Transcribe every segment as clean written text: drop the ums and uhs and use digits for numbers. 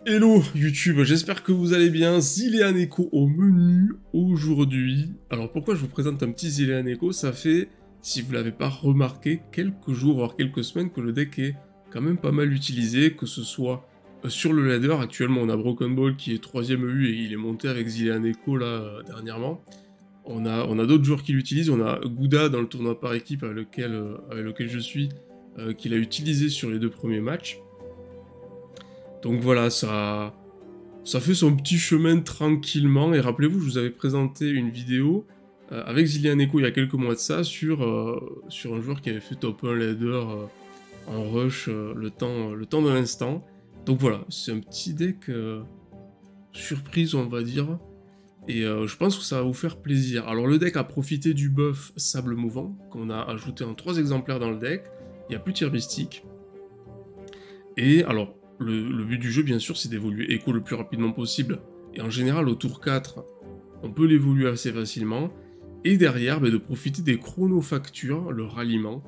Hello YouTube, j'espère que vous allez bien. Zilean Echo au menu aujourd'hui. Alors pourquoi je vous présente un petit Zilean Echo? Ça fait, si vous l'avez pas remarqué, quelques jours, voire quelques semaines que le deck est quand même pas mal utilisé, que ce soit sur le ladder. Actuellement on a Broken Ball qui est 3ème EU et il est monté avec Zilean Echo là dernièrement. On a d'autres joueurs qui l'utilisent, on a Gouda dans le tournoi par équipe avec lequel je suis, qui l'a utilisé sur les 2 premiers matchs. Donc voilà, ça fait son petit chemin tranquillement. Et rappelez-vous, je vous avais présenté une vidéo avec Zilean Echo il y a quelques mois de ça sur un joueur qui avait fait top 1 ladder en rush le temps de l'instant. Donc voilà, c'est un petit deck surprise, on va dire. Et je pense que ça va vous faire plaisir. Alors le deck a profité du buff Sable Mouvant, qu'on a ajouté en 3 exemplaires dans le deck. Il n'y a plus de tir mystique. Et alors, le but du jeu, bien sûr, c'est d'évoluer Echo le plus rapidement possible. Et en général, au tour 4, on peut l'évoluer assez facilement. Et derrière, de profiter des chronofactures, le ralliement,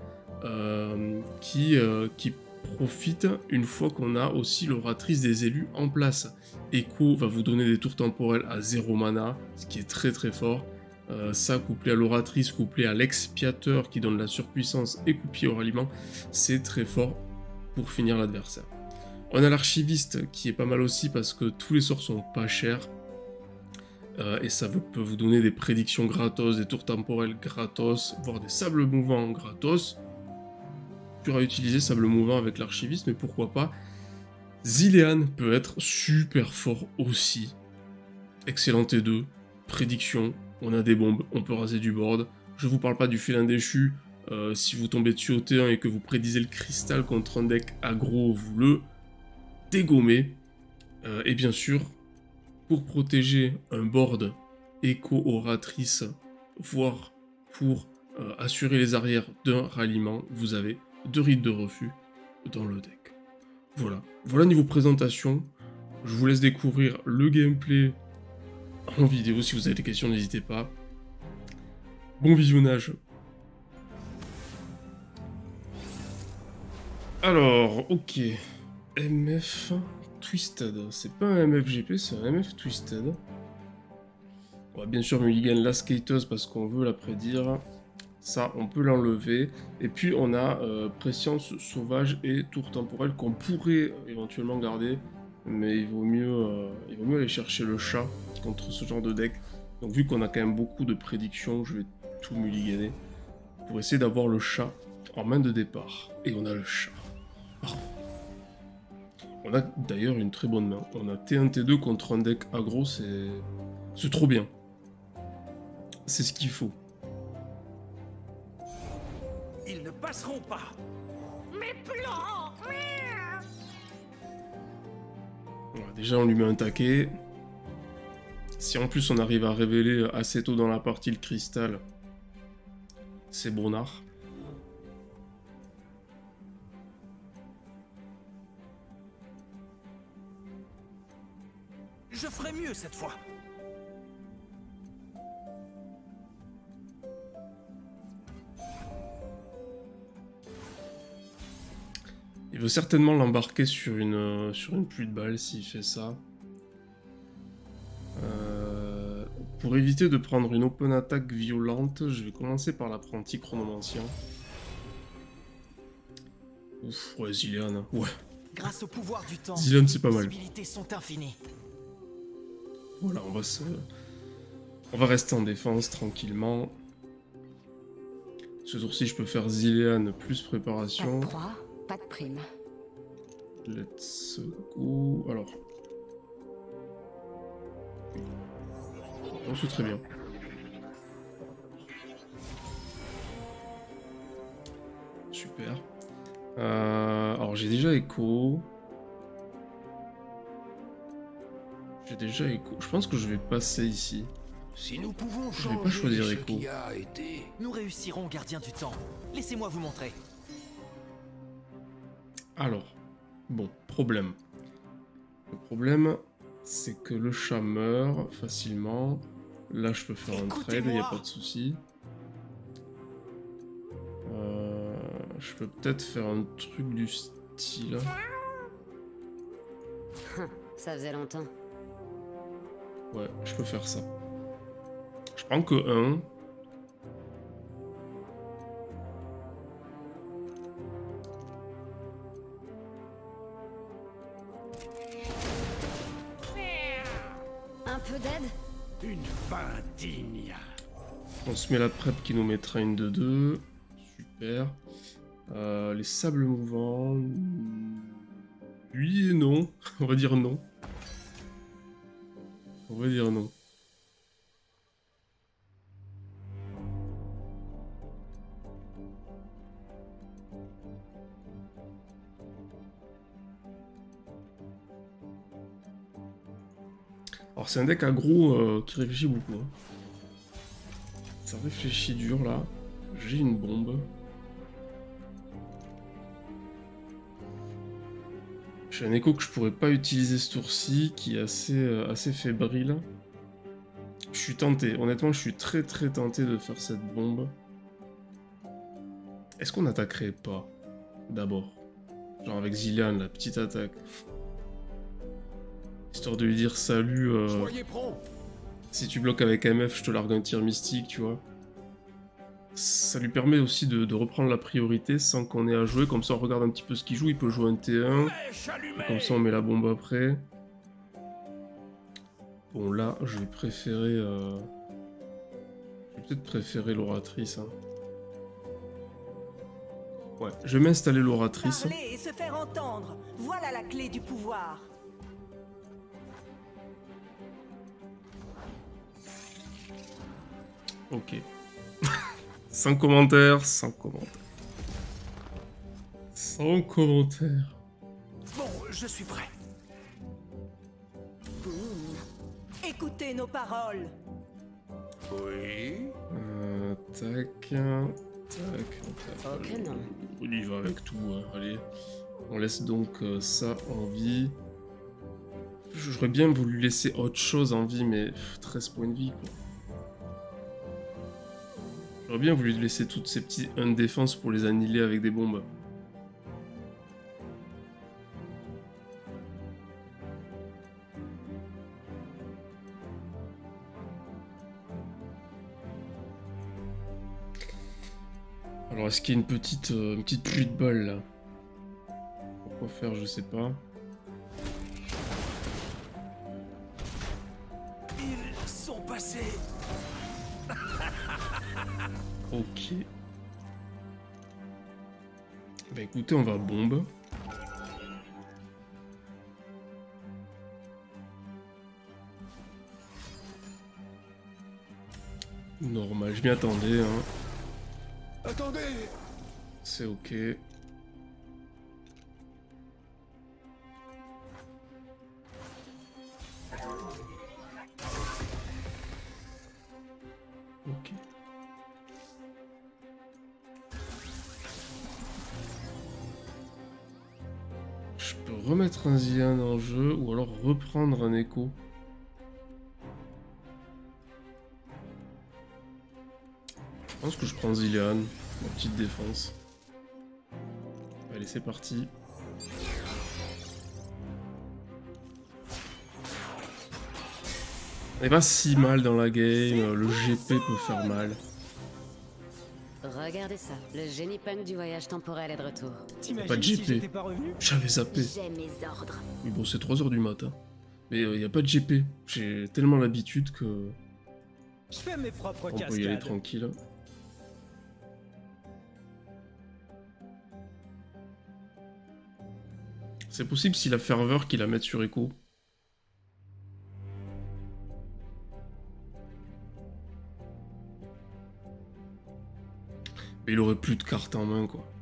qui profite une fois qu'on a aussi l'oratrice des élus en place. Echo va vous donner des tours temporels à 0 mana, ce qui est très très fort. Ça, couplé à l'oratrice, couplé à l'expiateur qui donne la surpuissance et couplé au ralliement, c'est très fort pour finir l'adversaire. On a l'archiviste qui est pas mal aussi parce que tous les sorts sont pas chers. Et ça peut vous donner des prédictions gratos, des tours temporels gratos, voire des sables mouvants gratos. Tu auras utilisé sable mouvant avec l'archiviste, mais pourquoi pas. Zilean peut être super fort aussi. Excellent T2, prédiction, on a des bombes, on peut raser du board. Je vous parle pas du félin déchu. Si vous tombez dessus au T1 et que vous prédisez le cristal contre un deck aggro, vous le dégommez. Et bien sûr, pour protéger un board écho-oratrice, voire pour assurer les arrières d'un ralliement, vous avez 2 rites de refus dans le deck. Voilà niveau présentation. Je vous laisse découvrir le gameplay en vidéo. Si vous avez des questions, n'hésitez pas. Bon visionnage. Alors, ok. MF Twisted. C'est pas un MFGP, c'est un MF Twisted. On va bien sûr mulligan la skateuse parce qu'on veut la prédire. Ça, on peut l'enlever. Et puis, on a Prescience Sauvage et Tour Temporel qu'on pourrait éventuellement garder. Mais il vaut mieux aller chercher le chat contre ce genre de deck. Donc, vu qu'on a quand même beaucoup de prédictions, je vais tout mulliganer pour essayer d'avoir le chat en main de départ. Et on a le chat. Bravo. On a d'ailleurs une très bonne main. On a T1, T2 contre un deck aggro, c'est trop bien. C'est ce qu'il faut. Ils ne passeront pas. Mes plans. Voilà, déjà on lui met un taquet. Si en plus on arrive à révéler assez tôt dans la partie le cristal, c'est bonnard. Je ferai mieux cette fois. Il veut certainement l'embarquer sur une pluie de balles s'il fait ça. Pour éviter de prendre une open attaque violente, je vais commencer par l'apprenti chronomancien. Ouf, ouais, Zilean, ouais. Grâce au pouvoir du temps, Zilean, les c'est pas mal. possibilités sont infinies. Voilà, on va rester en défense tranquillement. Ce tour-ci, je peux faire Zilean plus préparation. Pas de proie, pas de prime. Let's go. Alors. Oh, c'est très bien. Super. Alors, j'ai déjà Echo. Je pense que je vais passer ici. Si nous pouvons Je vais pas changer choisir ce Echo. qui a été... Nous réussirons, gardien du temps. Laissez-moi vous montrer. Alors, bon, problème. Le problème, c'est que le chat meurt facilement. Là, je peux faire un trade, il n'y a pas de souci. Je peux peut-être faire un truc du style. Ça faisait longtemps. Ouais, je peux faire ça. Je prends que un. Un peu d'aide? Une fin digne. On se met la prep qui nous mettra une de 2. Super. Les sables mouvants. Oui et non. On va dire non. On va dire non. Alors c'est un deck aggro qui réfléchit beaucoup. Hein. Ça réfléchit dur là. J'ai une bombe. J'ai un écho que je pourrais pas utiliser ce tour-ci, qui est assez fébrile. Je suis tenté, honnêtement je suis très tenté de faire cette bombe. Est-ce qu'on attaquerait pas d'abord? Genre avec Zilean, la petite attaque. Histoire de lui dire salut, Soyez prompt. si tu bloques avec MF, je te largue un tir mystique, tu vois. Ça lui permet aussi de reprendre la priorité sans qu'on ait à jouer, comme ça on regarde un petit peu ce qu'il joue, il peut jouer un T1, Mèche allumée. comme ça on met la bombe après. Bon là, je vais préférer... Je vais peut-être préférer l'oratrice. Hein. Ouais, je vais m'installer l'oratrice. Parler et se faire entendre. Voilà la clé du pouvoir. Ok. Sans commentaires, sans commentaires. Sans commentaires. Bon, je suis prêt. Écoutez nos paroles. Oui. Tac. Ok, non. On y va avec tout, hein. Allez. On laisse donc ça en vie. J'aurais bien voulu laisser autre chose en vie, mais 13 points de vie, quoi. J'aurais bien voulu laisser toutes ces petits 1 de défense pour les annihiler avec des bombes. Alors, est-ce qu'il y a une petite pluie de bol, là? Pourquoi faire, je sais pas. Ils sont passés. Ok. Bah écoutez, on va bombe. Normal, je m'y attendais, hein. Attendez. C'est ok. Ok. Je peux remettre un Zilean en jeu ou alors reprendre un écho. Je pense que je prends Zilean, ma petite défense. Allez, c'est parti. On est pas si mal dans la game, le GP peut faire mal. Regardez ça, le génie punk du voyage temporel est de retour. Pas de GP. J'avais zappé. J'ai mes ordres. Oui bon, c'est 3 h du matin. Mais y a pas de GP. J'ai tellement l'habitude que... Je fais mes propres On peut y aller tranquille. C'est possible si la ferveur qu'il la mette sur écho. Mais il aurait plus de cartes en main, quoi.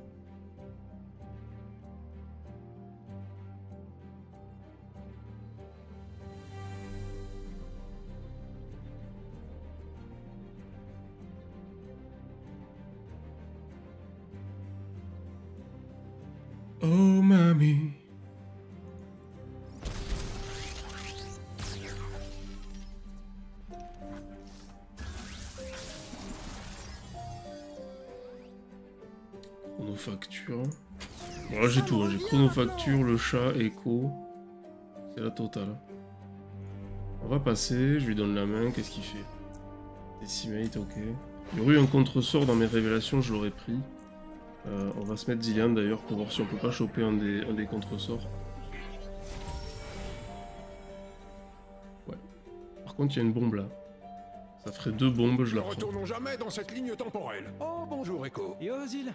Oh, mamie. Chronofacture. Bon, là j'ai tout, hein. J'ai chronofacture, le chat, écho. C'est la totale. On va passer, je lui donne la main, qu'est-ce qu'il fait? Decimate, ok. Il y aurait eu un contre-sort dans mes révélations, je l'aurais pris. On va se mettre Zilean d'ailleurs pour voir si on peut pas choper un des contre-sorts. Ouais. Par contre, il y a une bombe là. Ça ferait 2 bombes, je la Ne prends. retournons jamais dans cette ligne temporelle. Oh, bonjour, Echo. Yo, Zil.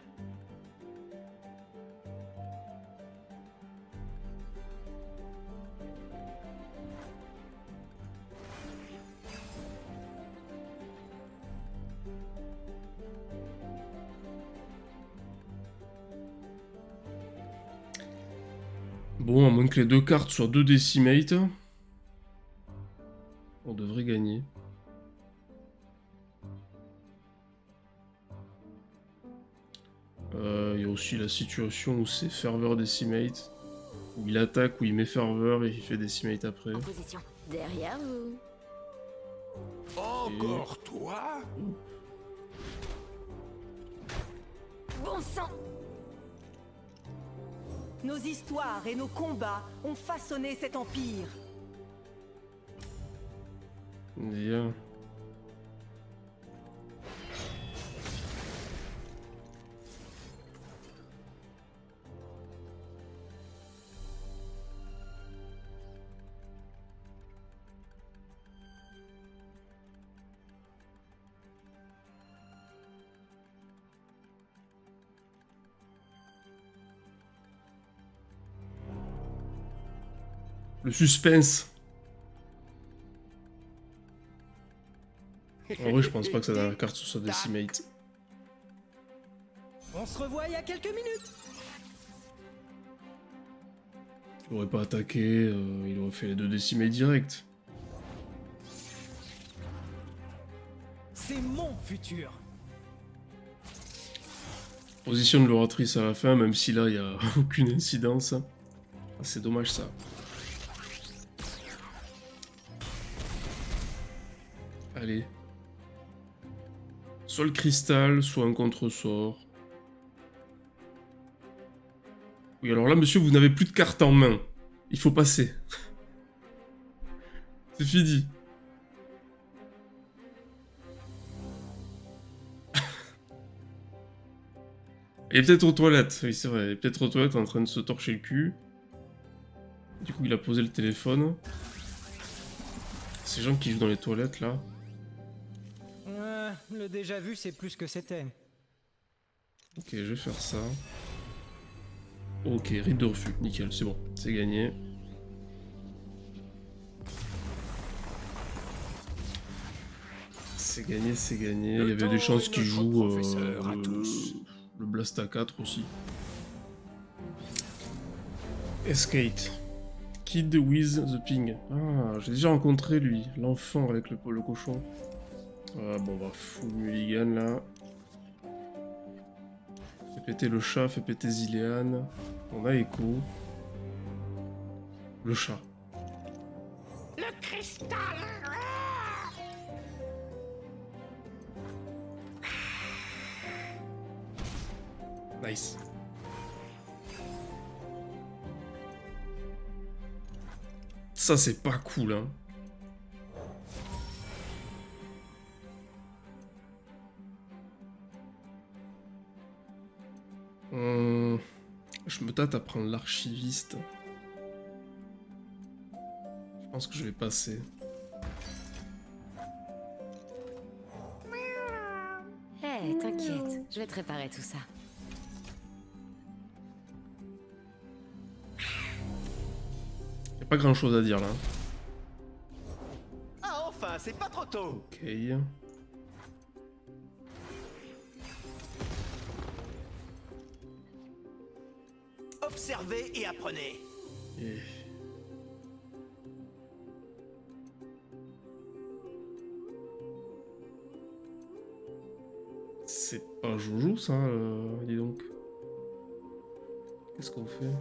Bon, à moins que les 2 cartes soient 2 Decimate, on devrait gagner. Il y a aussi la situation où c'est Ferveur Decimate, où il attaque, où il met Ferveur et il fait Decimate après. En position. Derrière vous. Encore toi? Bon sang! Nos histoires et nos combats ont façonné cet empire. Bien. Le suspense. En vrai, je pense pas que ça dernière carte soit Decimate. On se revoit il y a quelques minutes. Il aurait pas attaqué, il aurait fait les 2 Decimate direct. C'est mon futur. Positionne l'oratrice à la fin, même si là, il n'y a aucune incidence. Ah, c'est dommage ça. Allez. Soit le cristal, soit un contre-sort. Oui, alors là, monsieur, vous n'avez plus de cartes en main. Il faut passer. C'est fini. Il est peut-être aux toilettes. Oui, c'est vrai. Il est peut-être aux toilettes en train de se torcher le cul. Du coup, il a posé le téléphone. Ces gens qui jouent dans les toilettes, là. Le déjà vu, c'est plus que c'était. Ok, je vais faire ça. Ok, rite de refus. Nickel, c'est bon. C'est gagné. C'est gagné, c'est gagné. Il y avait des chances qu'ils jouent le Blast à 4 aussi. Escate. Kid with the ping. Ah, j'ai déjà rencontré lui, l'enfant avec le cochon. Ah, bon, bah, full mulligan là. Fait péter le chat, fait péter Zilean. On a Echo. Le chat. Le cristal. Nice. Ça, c'est pas cool, hein. Je me tâte à prendre l'archiviste. Je pense que je vais passer. Hé, t'inquiète, je vais te réparer tout ça. Y'a pas grand chose à dire là. Ah, enfin, c'est pas trop tôt. Ok. Observez et apprenez. Et... c'est pas Joujou ça, dis donc. Qu'est-ce qu'on fait?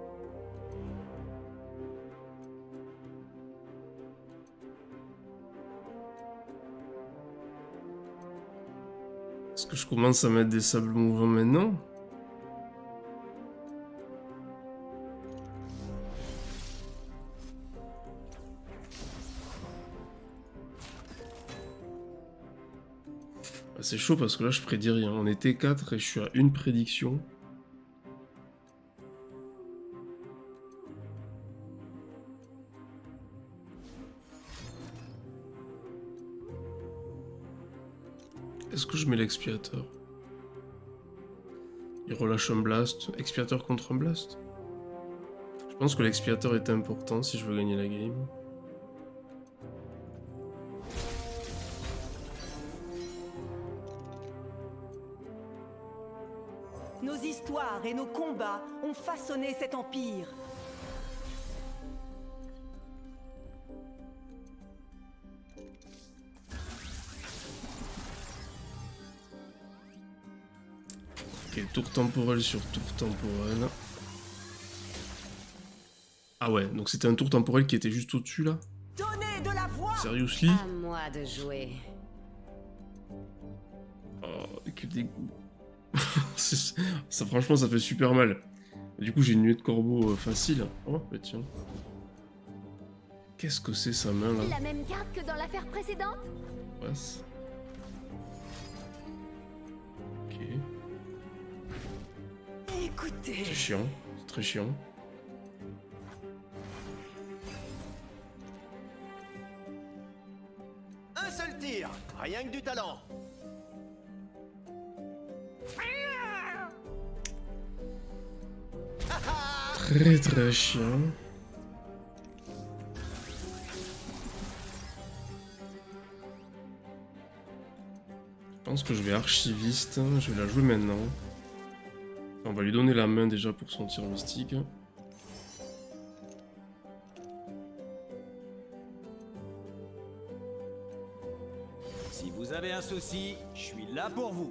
Est-ce que je commence à mettre des sables mouvants maintenant? Bah, c'est chaud parce que là je prédis rien. On était 4 et je suis à une prédiction. Est-ce que je mets l'expiateur? Il relâche un blast. Expiateur contre un blast? Je pense que l'expiateur est important si je veux gagner la game. Nos histoires et nos combats ont façonné cet empire. Ok, tour temporel sur tour temporel. Ah ouais, donc c'était un tour temporel qui était juste au-dessus là? Donnez de la voix! Seriously? À moi de jouer. Oh, quel dégoût. Ça, franchement, ça fait super mal. Du coup, j'ai une nuée de corbeau facile. Oh, bah tiens. Qu'est-ce que c'est sa main là? La même carte que dans l'affaire précédente? Passe. Ok. Écoutez. C'est chiant. C'est très chiant. Un seul tir, rien que du talent. Très très chiant. Je pense que je vais archiviste. Je vais la jouer maintenant. Enfin, on va lui donner la main déjà pour son tir mystique. Si vous avez un souci, je suis là pour vous.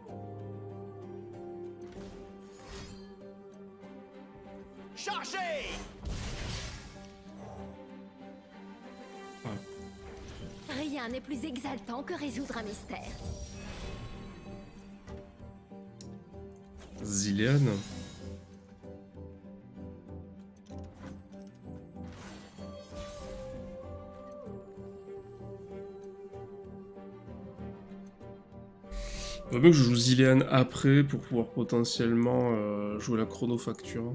Chargez! Rien n'est plus exaltant que résoudre un mystère. Zilean. Il vaut mieux que je joue Zilean après pour pouvoir potentiellement jouer la chronofacture.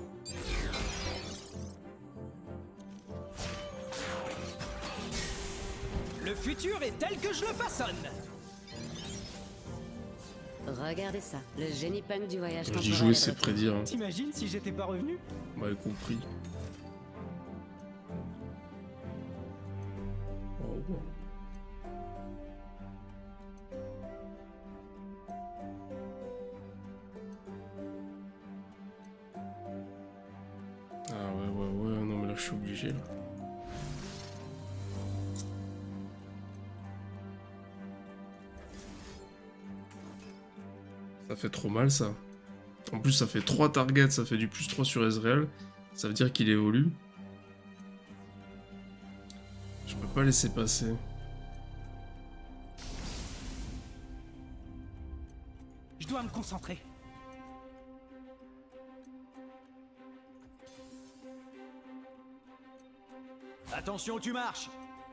Le futur est tel que je le façonne. Regardez ça, le génie punk du voyage J'y temporel. jouer, est c'est de retour. prédire. Hein. T'imagines si j'étais pas revenu? Vous m'avez compris. Oh, wow. Ah ouais, non mais là je suis obligé là. Ça fait trop mal ça. En plus ça fait 3 targets, ça fait du plus 3 sur Ezreal. Ça veut dire qu'il évolue. Je peux pas laisser passer. Je dois me concentrer. Attention, tu marches.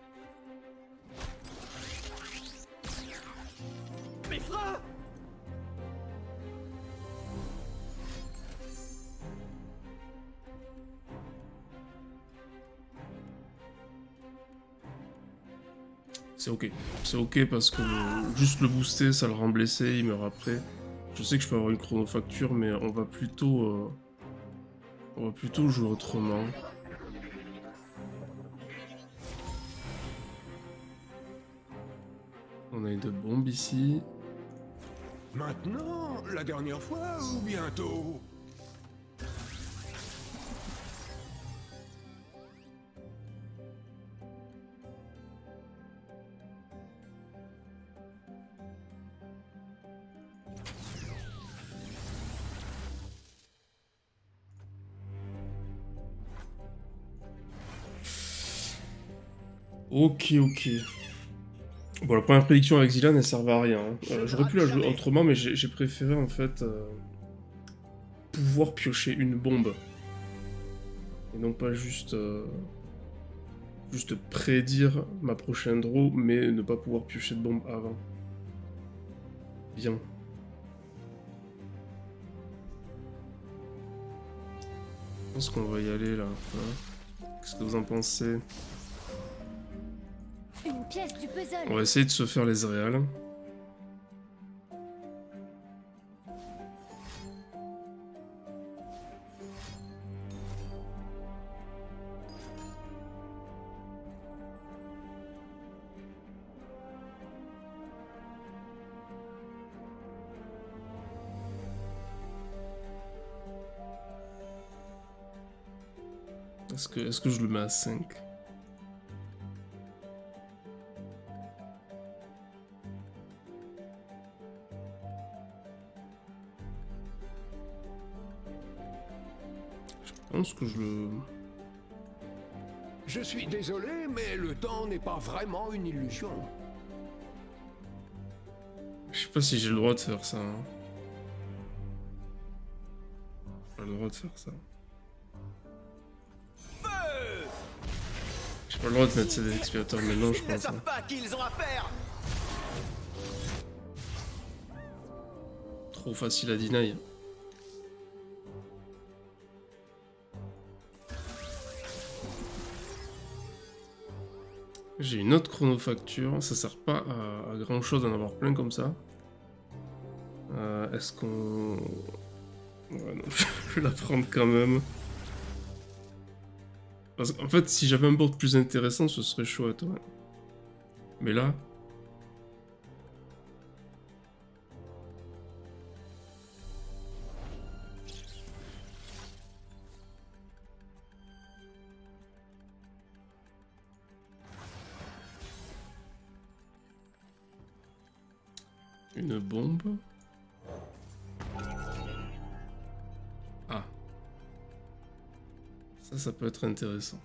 Mes freins! C'est ok parce que juste le booster ça le rend blessé, il meurt après. Je sais que je peux avoir une chronofacture mais on va plutôt jouer autrement. On a une bombe ici. Maintenant, la dernière fois ou bientôt? Ok. Bon, la première prédiction avec Zilean, elle servait à rien. Hein. J'aurais pu la jouer autrement, mais j'ai préféré en fait pouvoir piocher une bombe. Et non pas juste prédire ma prochaine draw, mais ne pas pouvoir piocher de bombe avant. Bien. Je pense qu'on va y aller là. Hein. Qu'est-ce que vous en pensez? Une pièce du puzzle. On va essayer de se faire les réals. Est-ce que je le mets à 5? Je pense que je le... Je suis désolé, mais le temps n'est pas vraiment une illusion. Je sais pas si j'ai le droit de faire ça. Hein. J'ai pas le droit de faire ça. J'ai pas le droit de mettre ces expiateurs maintenant, je Ils ne pense. savent Hein. pas à qui ils ont affaire. Trop facile à deny. J'ai une autre chronofacture, ça sert pas à grand chose d'en avoir plein comme ça. Est-ce qu'on... Ouais, non, je vais la prendre quand même. Parce qu'en fait, si j'avais un board plus intéressant, ce serait chouette. Ouais. Mais là... Une bombe. Ah. Ça peut être intéressant.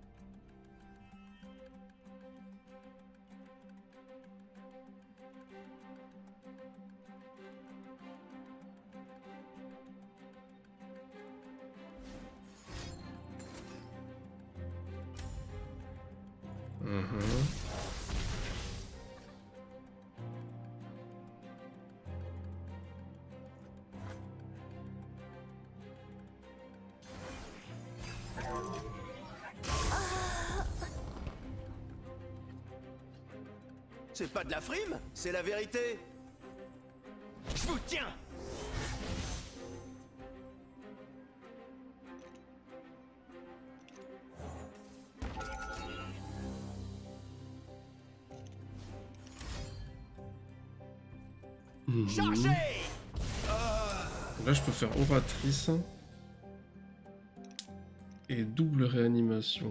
C'est pas de la frime, c'est la vérité. Je vous tiens. Chargez. Là, je peux faire oratrice. Et double réanimation.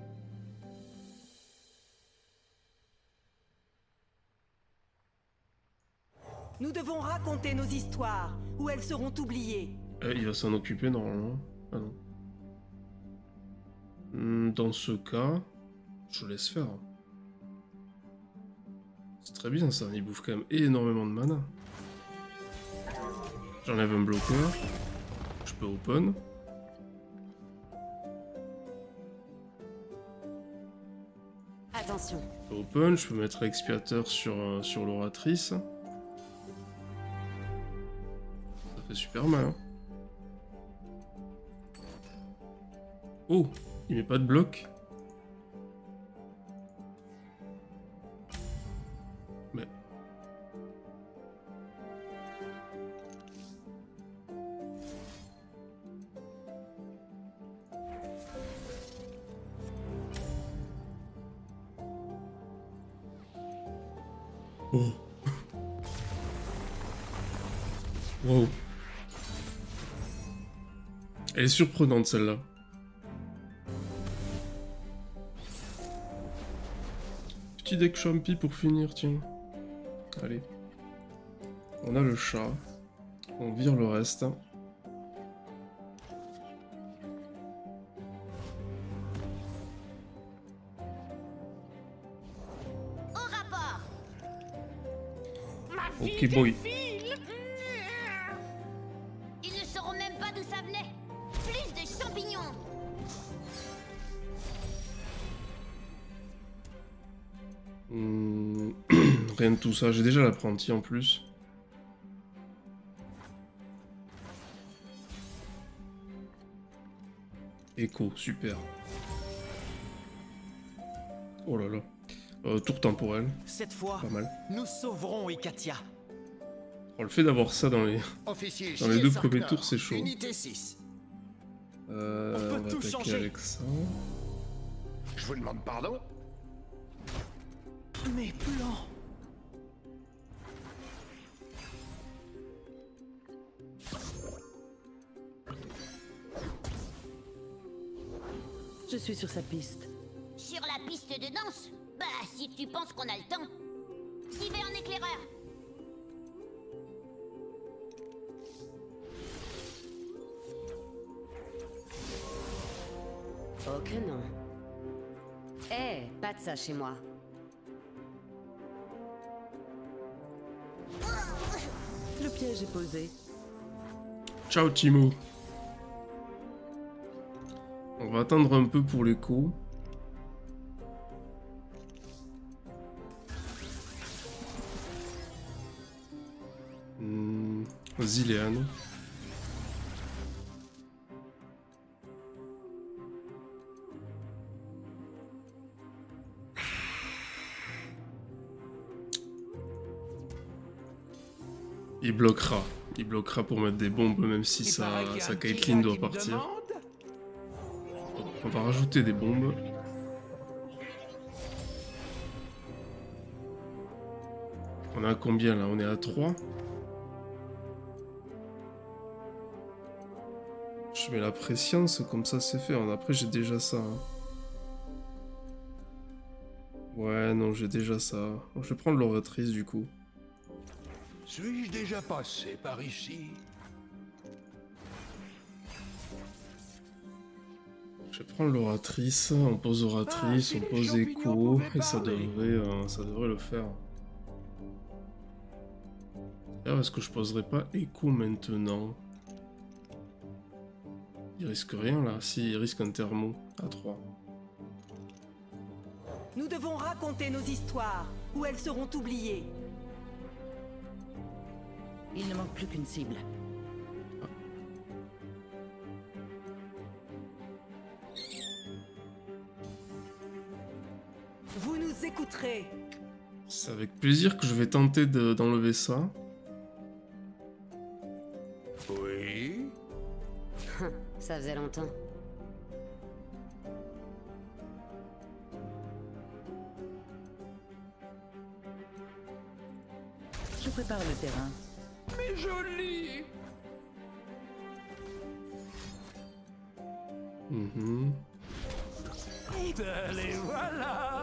Nous devons raconter nos histoires, ou elles seront oubliées. Il va s'en occuper normalement. Ah non. Dans ce cas, je laisse faire. C'est très bien ça, il bouffe quand même énormément de mana. J'enlève un bloqueur. Je peux open. Attention. Je peux open, je peux mettre expiateur sur l'oratrice. Ça fait super mal. Hein. Oh, il met pas de bloc. Mais... Oh. Wow. Elle est surprenante celle-là. Petit deck champi pour finir, tiens. Allez. On a le chat. On vire le reste. Ok, boy. Ils ne sauront même pas d'où ça venait. Plus de champignons. Rien de tout ça. J'ai déjà l'apprenti en plus. Écho, super. Oh là là. Tour temporel. Cette fois, Pas mal. nous sauverons Ikatia. Oh, le fait d'avoir ça dans les, Officier dans les deux J.S. premiers Arkner, tours, c'est chaud. Unité 6. peut On va tout attaquer changer. avec ça. Je vous demande pardon? Mes plans. Je suis sur sa piste. Sur la piste de danse? Bah, si tu penses qu'on a le temps. J'y vais en éclaireur. Oh que non. Eh, pas de ça chez moi. Le piège est posé. Ciao Timo. On va attendre un peu pour l'écho. Zilean. Il bloquera. Il bloquera pour mettre des bombes, même si sa Caitlyn doit partir. On va rajouter des bombes. On est à combien là? On est à 3. Je mets la préscience, comme ça c'est fait. Après j'ai déjà ça. Hein. Ouais, non, j'ai déjà ça. Bon, je vais prendre l'oratrice du coup. Suis-je déjà passé par ici? Je vais prendre l'oratrice, on pose oratrice, on pose écho, et ça devrait le faire. D'ailleurs, est-ce que je poserai pas écho maintenant? Il risque rien là, si, il risque un thermo à 3. Nous devons raconter nos histoires, ou elles seront oubliées. Il ne manque plus qu'une cible. Vous nous écouterez. C'est avec plaisir que je vais tenter d'enlever ça. Oui. Ça faisait longtemps. Je prépare le terrain. Mais joli. Allez, voilà.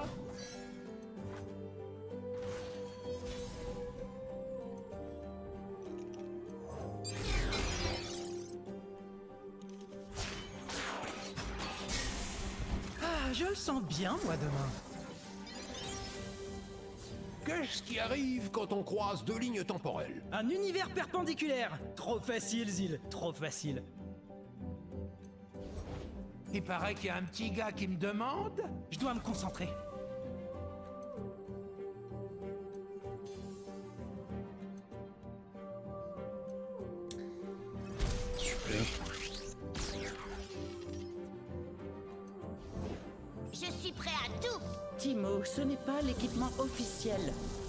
Ah, je le sens bien, moi, demain. Qu'est-ce qui arrive quand on croise deux lignes temporelles? Un univers perpendiculaire. Trop facile, Zil. Trop facile. Il paraît qu'il y a un petit gars qui me demande. Je dois me concentrer. Super. Je suis prêt à tout. Timo, ce n'est pas l'équipement officiel.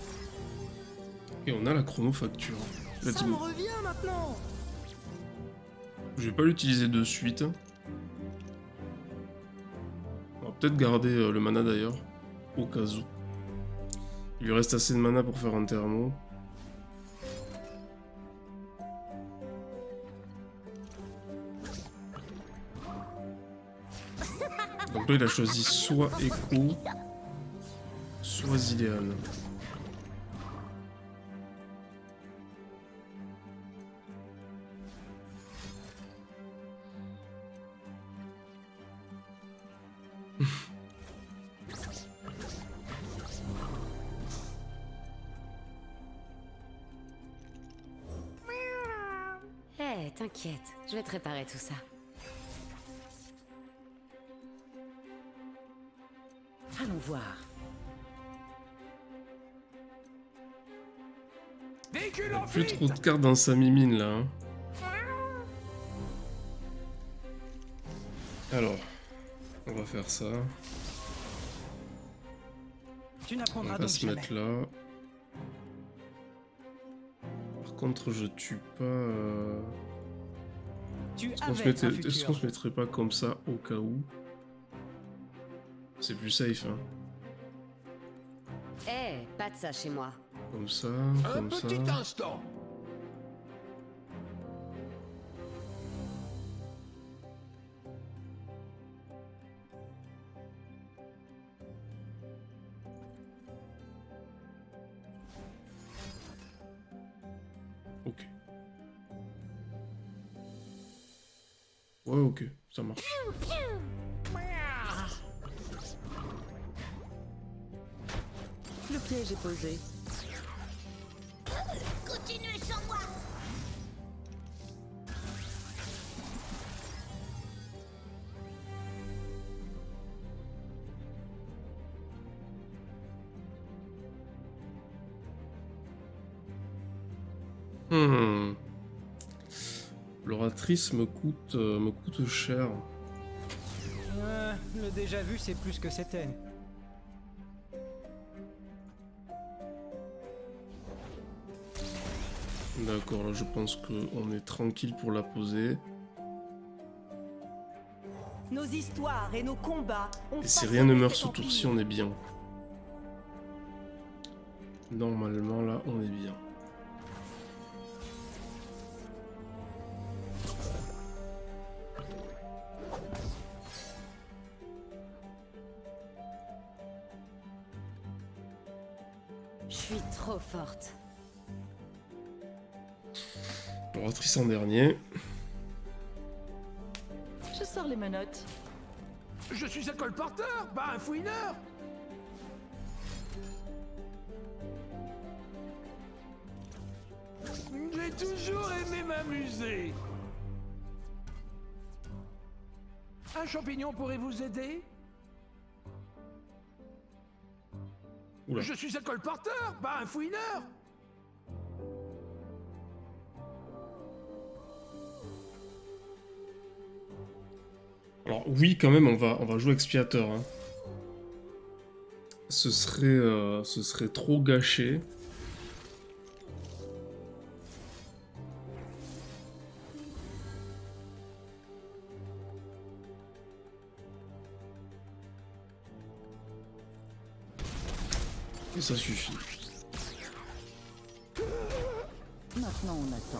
Et on a la chronofacture. Let's Ça me go. revient maintenant. Je vais pas l'utiliser de suite. On va peut-être garder le mana d'ailleurs, au cas où. Il lui reste assez de mana pour faire un thermo. Donc là il a choisi soit Echo, soit Zilean. Eh, t'inquiète, je vais te réparer tout ça. Allons voir. Véhicule Il en a plus fuite. trop de cartes dans sa mimine là. Hein. Alors, on va faire ça. Tu On n'apprendras va donc se jamais. mettre là. Par contre, je tue pas... Tu Est-ce qu'on se, avais un est-ce qu'on se futur. mettrait pas comme ça au cas où? C'est plus safe, hein. Eh, pas de ça chez moi. Comme ça, Un comme ça. petit instant. Ok. Ouais, ok, ça marche. Le piège est posé. Continuez sans moi. Hmm. L'oratrice me coûte cher. Le déjà vu, c'est plus que c'était. D'accord, là je pense qu'on est tranquille pour la poser. Nos histoires et nos combats ont Et si façonné rien ne meurt cet ce empire. tour-ci, on est bien. Normalement, là, on est bien. Je suis trop forte. L'oratrice en dernier. Je sors les menottes. Je suis un colporteur, pas un fouineur. J'ai toujours aimé m'amuser. Un champignon pourrait vous aider? Oula. Je suis un colporteur, pas un fouineur. Alors oui, quand même, on va jouer expiateur. Hein. Ce serait trop gâché. Et ça suffit. Maintenant, on attend.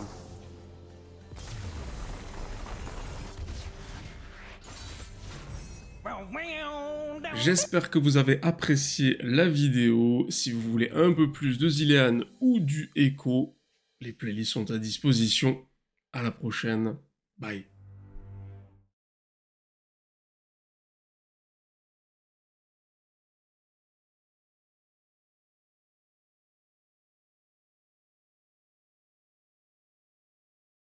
J'espère que vous avez apprécié la vidéo. Si vous voulez un peu plus de Zilean ou du Echo, les playlists sont à disposition. À la prochaine. Bye.